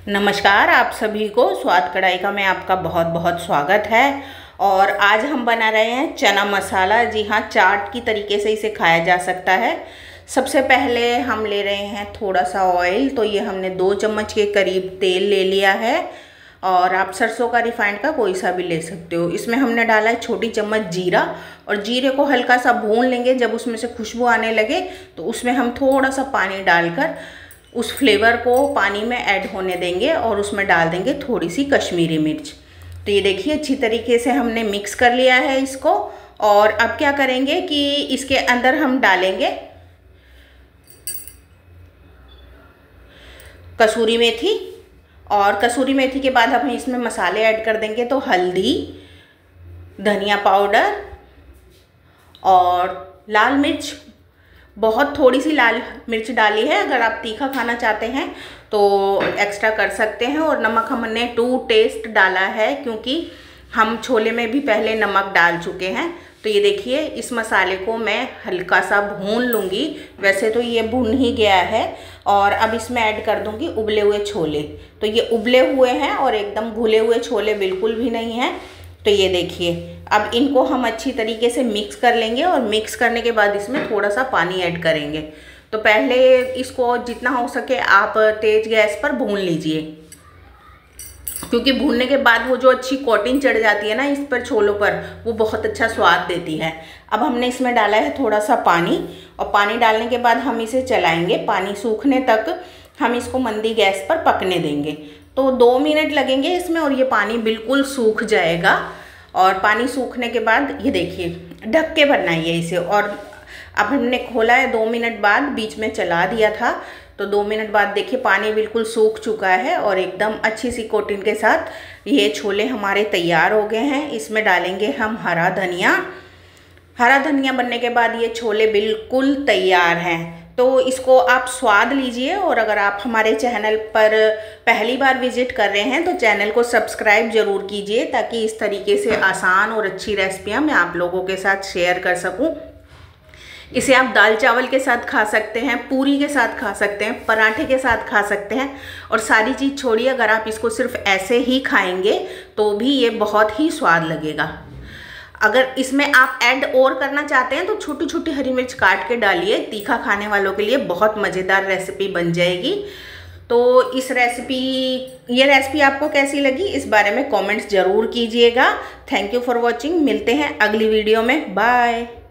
नमस्कार, आप सभी को स्वाद कढ़ाई का में आपका बहुत बहुत स्वागत है। और आज हम बना रहे हैं चना मसाला। जी हाँ, चाट की तरीके से इसे खाया जा सकता है। सबसे पहले हम ले रहे हैं थोड़ा सा ऑयल। तो ये हमने 2 चम्मच के करीब तेल ले लिया है और आप सरसों का रिफाइंड का कोई सा भी ले सकते हो। इसमें हमने डाला है छोटी चम्मच जीरा और जीरे को हल्का सा भून लेंगे। जब उसमें से खुशबू आने लगे तो उसमें हम थोड़ा सा पानी डालकर उस फ्लेवर को पानी में ऐड होने देंगे और उसमें डाल देंगे थोड़ी सी कश्मीरी मिर्च। तो ये देखिए अच्छी तरीके से हमने मिक्स कर लिया है इसको। और अब क्या करेंगे कि इसके अंदर हम डालेंगे कसूरी मेथी। और कसूरी मेथी के बाद हम इसमें मसाले ऐड कर देंगे। तो हल्दी, धनिया पाउडर और लाल मिर्च, बहुत थोड़ी सी लाल मिर्च डाली है। अगर आप तीखा खाना चाहते हैं तो एक्स्ट्रा कर सकते हैं। और नमक हमने 2 टेस्ट डाला है क्योंकि हम छोले में भी पहले नमक डाल चुके हैं। तो ये देखिए इस मसाले को मैं हल्का सा भून लूँगी। वैसे तो ये भून ही गया है। और अब इसमें ऐड कर दूँगी उबले हुए छोले। तो ये उबले हुए हैं और एकदम घुले हुए छोले बिल्कुल भी नहीं हैं। तो ये देखिए अब इनको हम अच्छी तरीके से मिक्स कर लेंगे और मिक्स करने के बाद इसमें थोड़ा सा पानी ऐड करेंगे। तो पहले इसको जितना हो सके आप तेज़ गैस पर भून लीजिए, क्योंकि भूनने के बाद वो जो अच्छी कोटिंग चढ़ जाती है ना इस पर छोलों पर, वो बहुत अच्छा स्वाद देती है। अब हमने इसमें डाला है थोड़ा सा पानी और पानी डालने के बाद हम इसे चलाएंगे। पानी सूखने तक हम इसको मंदी गैस पर पकने देंगे। तो 2 मिनट लगेंगे इसमें और ये पानी बिल्कुल सूख जाएगा। और पानी सूखने के बाद ये देखिए ढक के बनाइए इसे। और अब हमने खोला है 2 मिनट बाद, बीच में चला दिया था। तो 2 मिनट बाद देखिए पानी बिल्कुल सूख चुका है और एकदम अच्छी सी कोटिंग के साथ ये छोले हमारे तैयार हो गए हैं। इसमें डालेंगे हम हरा धनिया। हरा धनिया बनने के बाद ये छोले बिल्कुल तैयार हैं। तो इसको आप स्वाद लीजिए। और अगर आप हमारे चैनल पर पहली बार विजिट कर रहे हैं तो चैनल को सब्सक्राइब ज़रूर कीजिए, ताकि इस तरीके से आसान और अच्छी रेसिपियाँ मैं आप लोगों के साथ शेयर कर सकूं। इसे आप दाल चावल के साथ खा सकते हैं, पूरी के साथ खा सकते हैं, पराठे के साथ खा सकते हैं। और सारी चीज़ छोड़िए, अगर आप इसको सिर्फ ऐसे ही खाएंगे तो भी ये बहुत ही स्वाद लगेगा। अगर इसमें आप ऐड और करना चाहते हैं तो छोटी छोटी हरी मिर्च काट के डालिए। तीखा खाने वालों के लिए बहुत मज़ेदार रेसिपी बन जाएगी। तो ये रेसिपी आपको कैसी लगी इस बारे में कमेंट्स ज़रूर कीजिएगा। Thank you for watching. मिलते हैं अगली वीडियो में। बाय।